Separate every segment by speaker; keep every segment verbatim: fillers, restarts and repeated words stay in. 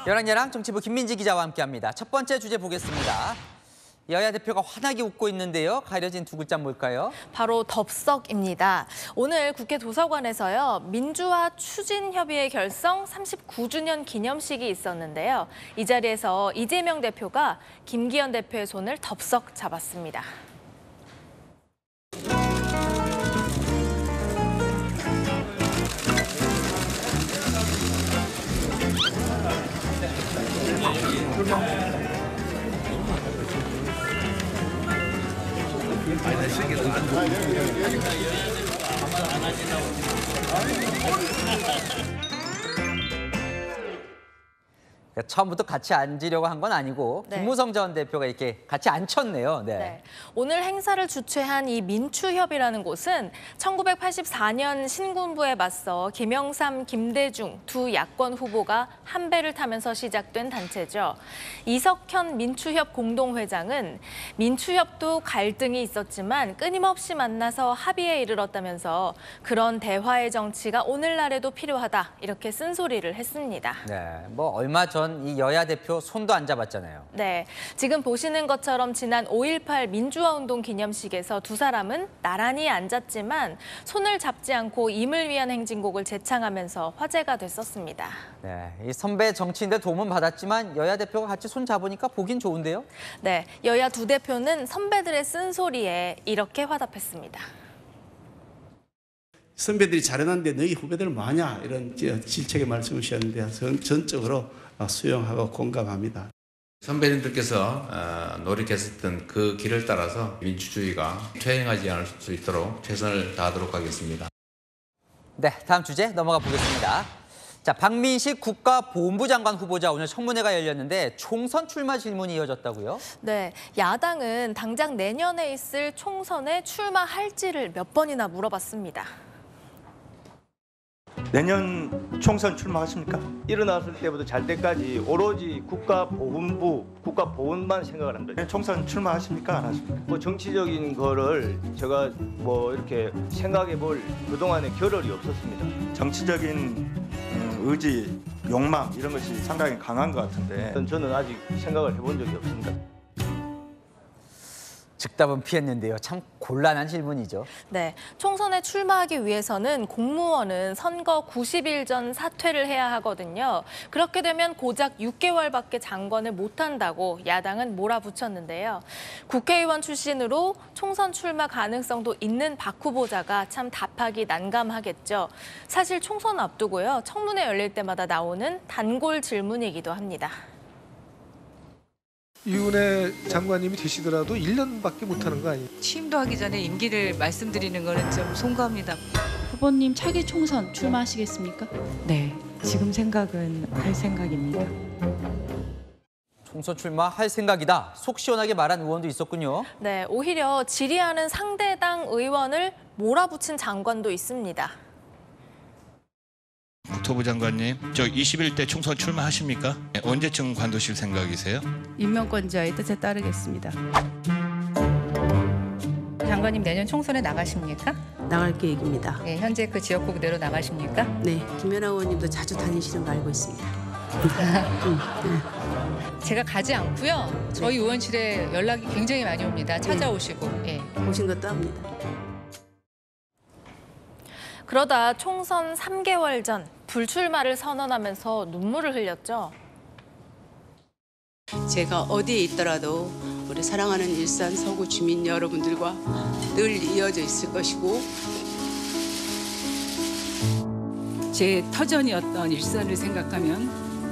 Speaker 1: 열왕열왕 정치부 김민지 기자와 함께합니다. 첫 번째 주제 보겠습니다. 여야 대표가 환하게 웃고 있는데요. 가려진 두 글자 뭘까요?
Speaker 2: 바로 덥석입니다. 오늘 국회 도서관에서요. 민주화 추진협의회 결성 삼십구 주년 기념식이 있었는데요. 이 자리에서 이재명 대표가 김기현 대표의 손을 덥석 잡았습니다.
Speaker 1: 처음부터 같이 앉으려고 한 건 아니고
Speaker 2: 네.
Speaker 1: 김무성 전 대표가 이렇게 같이 앉혔네요. 네.
Speaker 2: 네. 오늘 행사를 주최한 이 민추협이라는 곳은 천구백팔십사 년 신군부에 맞서 김영삼, 김대중 두 야권 후보가 한 배를 타면서 시작된 단체죠. 이석현 민추협 공동회장은 민추협도 갈등이 있었지만 끊임없이 만나서 합의에 이르렀다면서 그런 대화의 정치가 오늘날에도 필요하다 이렇게 쓴소리를 했습니다.
Speaker 1: 네, 뭐 얼마 전 이 여야 대표 손도 안 잡았잖아요.
Speaker 2: 네, 지금 보시는 것처럼 지난 오일팔 민주화운동 기념식에서 두 사람은 나란히 앉았지만 손을 잡지 않고 임을 위한 행진곡을 재창하면서 화제가 됐었습니다.
Speaker 1: 네, 이 선배 정치인들 도움은 받았지만 여야 대표가 같이 손 잡으니까 보긴 좋은데요.
Speaker 2: 네, 여야 두 대표는 선배들의 쓴소리에 이렇게 화답했습니다.
Speaker 3: 선배들이 잘해놨는데 너희 후배들은 뭐하냐 이런 질책의 말씀을 주셨는데 전적으로 수용하고 공감합니다.
Speaker 4: 선배님들께서 노력했었던 그 길을 따라서 민주주의가 퇴행하지 않을 수 있도록 최선을 다하도록 하겠습니다.
Speaker 1: 네, 다음 주제 넘어가 보겠습니다. 자, 박민식 국가보훈부 장관 후보자 오늘 청문회가 열렸는데 총선 출마 질문이 이어졌다고요?
Speaker 2: 네, 야당은 당장 내년에 있을 총선에 출마할지를 몇 번이나 물어봤습니다.
Speaker 5: 내년 총선 출마하십니까?
Speaker 6: 일어났을 때부터 잘 때까지 오로지 국가보훈부, 국가보훈만 생각을 합니다.
Speaker 5: 총선 출마하십니까? 안 하십니까?
Speaker 6: 뭐 정치적인 거를 제가 뭐 이렇게 생각해 볼 그동안의 겨를이 없었습니다.
Speaker 5: 정치적인 의지, 욕망 이런 것이 상당히 강한 것 같은데
Speaker 6: 저는 아직 생각을 해본 적이 없습니다.
Speaker 1: 즉답은 피했는데요. 참 곤란한 질문이죠.
Speaker 2: 네, 총선에 출마하기 위해서는 공무원은 선거 구십 일 전 사퇴를 해야 하거든요. 그렇게 되면 고작 육 개월밖에 장관을 못한다고 야당은 몰아붙였는데요. 국회의원 출신으로 총선 출마 가능성도 있는 박 후보자가 참 답하기 난감하겠죠. 사실 총선 앞두고요. 청문회 열릴 때마다 나오는 단골 질문이기도 합니다.
Speaker 7: 이은혜 장관님이 되시더라도 일 년밖에 못하는 거 아니에요?
Speaker 8: 취임도 하기 전에 임기를 말씀드리는 거는 좀 송구합니다.
Speaker 9: 후보님 차기 총선 출마하시겠습니까?
Speaker 10: 네, 지금 생각은 할 생각입니다.
Speaker 1: 총선 출마할 생각이다. 속 시원하게 말한 의원도 있었군요.
Speaker 2: 네, 오히려 질의하는 상대당 의원을 몰아붙인 장관도 있습니다.
Speaker 11: 국토부 장관님, 저 이십일 대 총선 출마하십니까? 언제쯤 관두실 생각이세요?
Speaker 10: 임명권자의 뜻에 따르겠습니다.
Speaker 8: 장관님 내년 총선에 나가십니까?
Speaker 10: 나갈 계획입니다.
Speaker 8: 네, 현재 그 지역구 그대로 나가십니까?
Speaker 10: 네, 김연아 의원님도 자주 다니시는 거 알고 있습니다.
Speaker 8: 제가 가지 않고요. 저희
Speaker 10: 네.
Speaker 8: 의원실에 연락이 굉장히 많이 옵니다. 찾아오시고. 네.
Speaker 10: 오신 것도 합니다.
Speaker 2: 그러다 총선 삼 개월 전 불출마를 선언하면서 눈물을 흘렸죠.
Speaker 10: 제가 어디에 있더라도 우리 사랑하는 일산 서구 주민 여러분들과 늘 이어져 있을 것이고 제 터전이었던 일산을 생각하면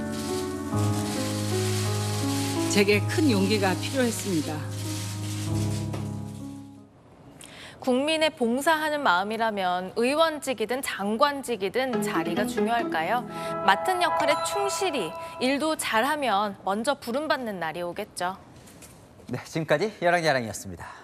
Speaker 10: 제게 큰 용기가 필요했습니다.
Speaker 2: 국민에 봉사하는 마음이라면 의원직이든 장관직이든 자리가 중요할까요? 맡은 역할에 충실히 일도 잘하면 먼저 부름받는 날이 오겠죠.
Speaker 1: 네, 지금까지 열왕열왕이었습니다.